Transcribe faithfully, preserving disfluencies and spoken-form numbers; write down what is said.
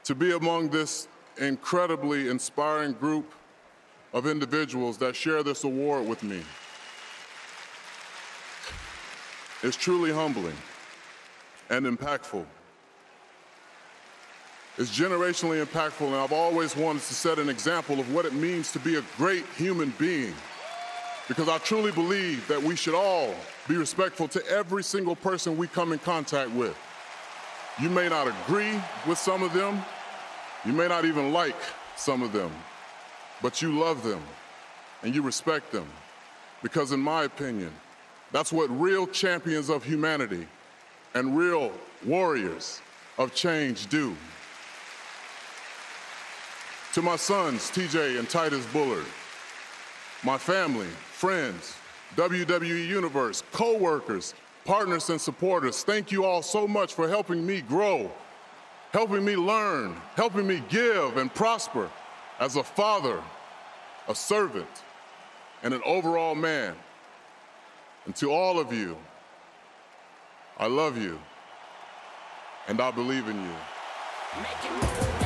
to be among this incredibly inspiring group of individuals that share this award with me is truly humbling and impactful. It's generationally impactful, and I've always wanted to set an example of what it means to be a great human being, because I truly believe that we should all be respectful to every single person we come in contact with. You may not agree with some of them, you may not even like some of them, but you love them and you respect them, because in my opinion, that's what real champions of humanity and real warriors of change do. To my sons, T J and Titus Bullard, my family, friends, W W E Universe, co-workers, partners and supporters, thank you all so much for helping me grow, helping me learn, helping me give and prosper as a father, a servant, and an overall man. And to all of you, I love you, and I believe in you.